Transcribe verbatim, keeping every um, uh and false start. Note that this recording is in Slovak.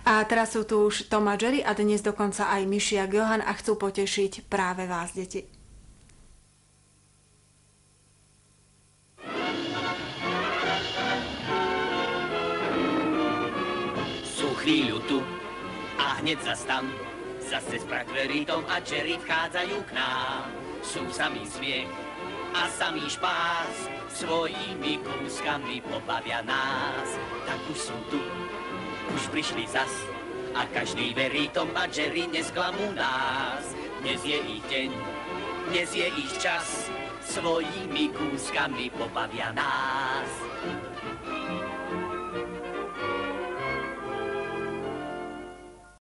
A teraz sú tu už Tom a Jerry a dnes dokonca aj Myši a Johan a chcú potešiť práve vás, deti. Sú chvíľu tu a hneď zas tam, zase Sprackberry, Tom a Jerry vchádzajú k nám. Sú samý smiech a samý špás, svojimi kúskami pobavia nás. Tak už sú tu, už prišli zas a každý verí, Tom a Jerry nesklamú nás. Dnes je ich deň, dnes je ich čas, svojimi kúskami pobavia nás.